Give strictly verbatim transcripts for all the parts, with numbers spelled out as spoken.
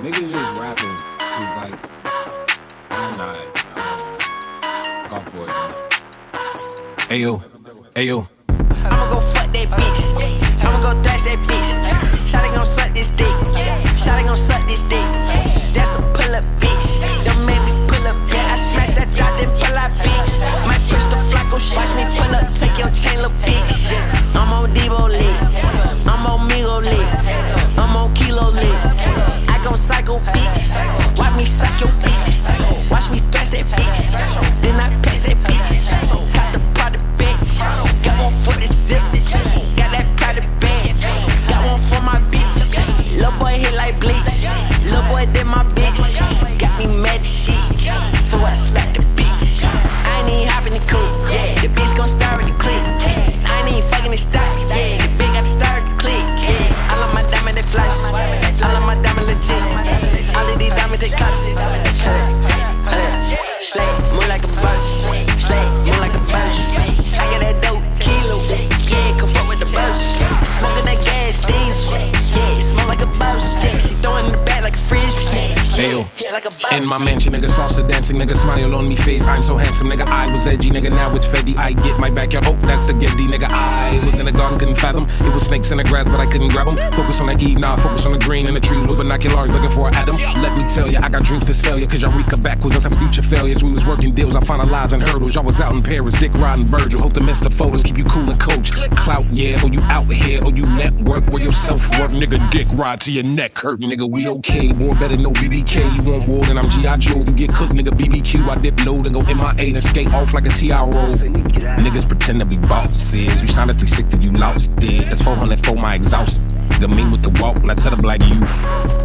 Niggas just rapping who's like, I'm not, uh, golf boy, man. Ayo, ayo. I'ma go fuck that bitch. I'ma go thrash that bitch. Shawty gon' suck this dick. Shawty gon' suck this dick. That's a pull up bitch. Don't make me pull up, yeah. I smash that dot, then pull out bitch. Might push the Flacco, watch me pull up, take your chain, little bitch. I'm on Debo lit. I'm on Migo lit. I'm on Kilo lit. I go psycho bitch. Watch me suck your bitch. Watch me thrash that bitch. Then I pass that bitch. Got the product back. Got one for the zip. Got that private bag. Got one for my bitch. Lil' boy hit like bleach. Lil' boy did my bitch. Got me mad as shit. So I slapped the bitch. I ain't even hopping the coupe. Yeah, the bitch gon' start with the click. I ain't even fucking the stock. Yeah, the bitch got to start with the click. Yeah, I love my diamond, they flash. I love my diamond legit. All of these diamonds, they cost. Shut it. Slay, move like a bunch. Slay, move like a bunch. I got that dope kilo. Yeah, come fuck with the bunch. Smoking that gas, diesel. Yeah, smoke like a bunch. Yeah, she throwing the back like a frisbee. Ayo. In my mansion, nigga, salsa dancing, nigga, smile on me face. I'm so handsome, nigga. I was edgy, nigga. Now it's Fetty. I get my backyard. Oh, that's the Getty, nigga. I was in the garden, couldn't fathom. It was snakes in the grass, but I couldn't grab them. Focus on the E, nah, focus on the green and the trees with binoculars, looking for an atom. Let me tell ya, I got dreams to sell ya, cause Eureka backwards on some future failures. We was working deals, I finalized and hurdles. Y'all was out in Paris, dick riding Virgil. Hope to miss the photos, keep you cool and coach. Clout, yeah, or you out here, or you network where your self-work, nigga. Dick ride to your neck hurt, nigga. We okay, boy, better know B B K. You want war, then I'm G I Joe. You get cooked, nigga. B B Q, I dip low, then go M I A, then skate off like a T I roll. Niggas pretend to be bosses. You signed a three sixty, you lost dead. That's four hundred for my exhaust. Nigga, me with the walk, and I tell the black youth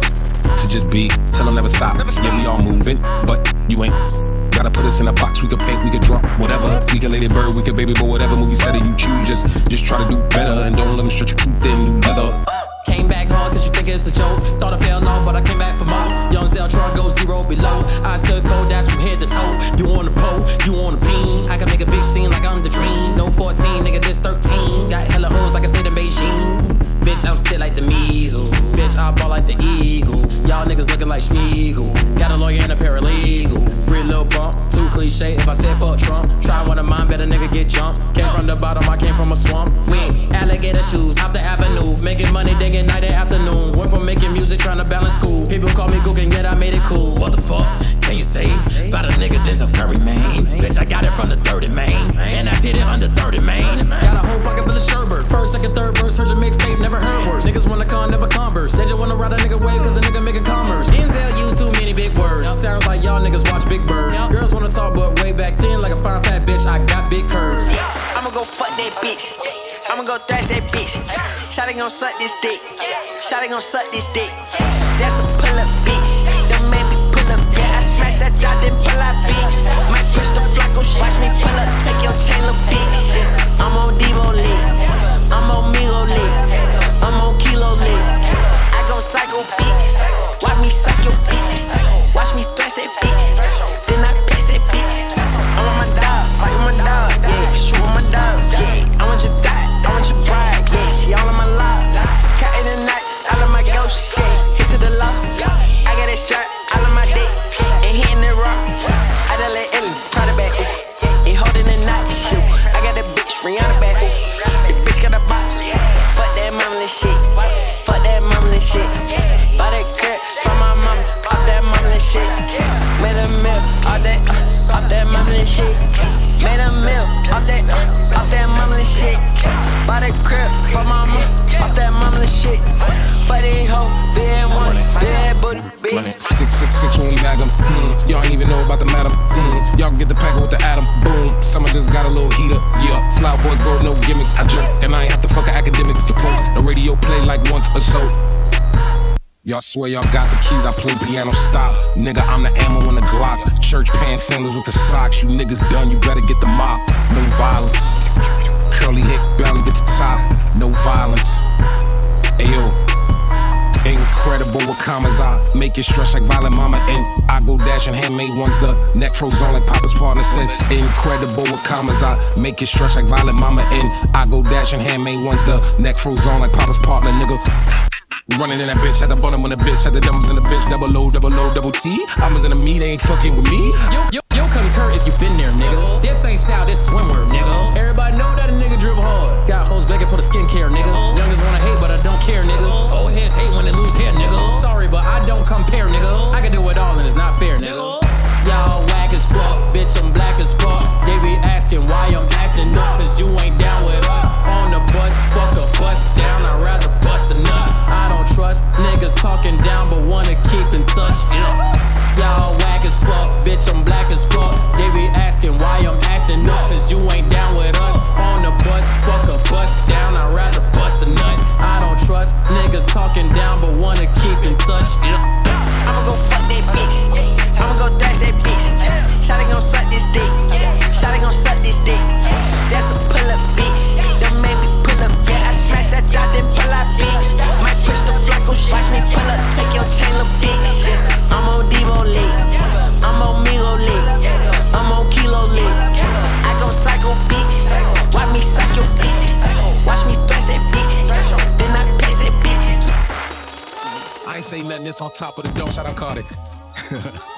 to just be, tell them never stop. Yeah, we all moving, but you ain't. Gotta put us in a box, we could paint, we could drop, whatever. We could lady bird, we could baby, but whatever movie set it you choose, just just try to do better and don't let them stretch you too thin, new leather. Came back hard cause you think it's a joke. Thought I fell off, but I came back for more. Young Zeltron go zero below. I stood cold, that's from head to toe. You on the pole, you on the beam. I can make a bitch seem like I'm the dream. No fourteen, nigga, this thirteen. Got hella hoes like I stayed in Beijing. Bitch, I'm sick like the measles. Bitch, I ball like the Eagles. Y'all niggas looking like Schmeagle. Got a lawyer and a paralegal. Free little bump, too cliche. If I said fuck Trump, try one of mine, better nigga get jumped. Came from the bottom, I came from a swamp. Wing, alligator shoes, out the avenue. Making money, digging night and afternoon. Went from making music, trying to balance school. People call me Gook and yet I made it cool. What the fuck can you say about a nigga Denzel Curry, man? Bitch, I got it from the thirty, man. And I did it under thirty, man. Got a whole pocket full of sherbert. First, second, third verse, heard your mixtape, never heard worse. Niggas wanna con, never converse. They just wanna ride a nigga wave cause the nigga making commerce. Denzel used too many big words. Sounds like y'all niggas watch Big Bird. Girls wanna talk, but way back then, like a fine fat bitch, I got big curves. I'ma go fuck that bitch. I'ma go thrash that bitch. Shawty gon' suck this dick. Shawty gon' suck this dick. That's a pull up bitch. Don't make me pull up, yeah. I smash that dot, then pull out bitch. Might push the Flacco, watch me pull up, take your chain, little bitch. I'm on Debo lit. I'm on Migo lit. I'm on Kilo lit. I go psycho bitch. Watch me suck your bitch. Watch me thrash that bitch. Then I pass that bitch. I'm on my dog, fight with my dog, yeah. Shoot with my dog, yeah. I want your dot, I want your bride, yeah. She all on my love. Counting the nights, all of my ghost shit. Hit to the loft. I got that strap, all of my dick. And hitting the rock. I done let Ellie, try the back. He holding the knot, shoot. I got that bitch, Rihanna back. The bitch got a box. Fuck that mumbling shit. Fuck that mumbling shit. Buy that crib from my mama. Off that mumbling shit. Made a meal, off that, uh, off that mumbling shit. Made a meal, off that, uh, off that mumbling shit. Buy that crib from my mama. Off that mumbling shit. Fuck that hoe, V M one, bad booty, bitch. six six six when we bag them. Mm. Y'all ain't even know about the madam. Mm. Y'all can get the packer with the atom. Boom. Someone just got a little heater. Yeah. Flower boy, go, no gimmicks. I jerk, and I ain't have to fuck academics. The post, the radio play like once or so. Y'all swear y'all got the keys, I play piano stop. Nigga, I'm the ammo in the Glock. Church pants, sandals with the socks. You niggas done, you better get the mop. No violence. Curly hick, barely get the top. No violence. Ayo. Incredible with commas, I make it stretch like Violent Mama. And I go dashing handmade ones, the neck froze on like Papa's partner said. Incredible with commas, I make it stretch like Violent Mama. And I go dashing handmade ones, the neck froze on like Papa's partner, nigga. Running in that bitch, had the bottom on the bitch, had the dummies in the bitch, double O, double O, double T. I'm in the me, they ain't fucking with me. Yo, yo, yo, concur if you been there, nigga. This ain't style, this swimwear, nigga. Everybody know that a nigga dribble hard. Got hoes begging for the skincare, nigga. Youngest wanna hate, but I don't care, nigga. Old heads hate when they lose hair, nigga. Sorry, but I don't compare, nigga. I can do it all and it's not fair, nigga. Y'all whack as fuck, bitch, I'm black as fuck. They be asking why I'm acting up, cause you ain't down with us. On the bus, fuck a bus down, I'd rather bust a nut. I don't trust niggas talking down, but wanna keep in touch. Yeah. Y'all whack as fuck, bitch, I'm black as fuck. They be asking why I'm acting up, cause you ain't down with us. On the bus, fuck a bus down, I'd rather bust a nut. I don't trust niggas talking down, but wanna keep in touch. Yeah. I'ma go fuck that bitch. I'ma go dash that bitch. Shawty gon' suck this dick. Shawty gon' suck this dick. That's a pull up bitch. That made me pull up. Yeah, I smash that dot, then pull out bitch. Might push the flaco, watch me pull up. Take your chain, little bitch. I'm on Devo lit. I'm on Migo lit. I'm on Kilo lit. I go psycho bitch. Watch me suck your bitch. Watch me thrash that bitch. Then I pass that bitch. I ain't say nothing, this on top of the dome. Shout out Cardi.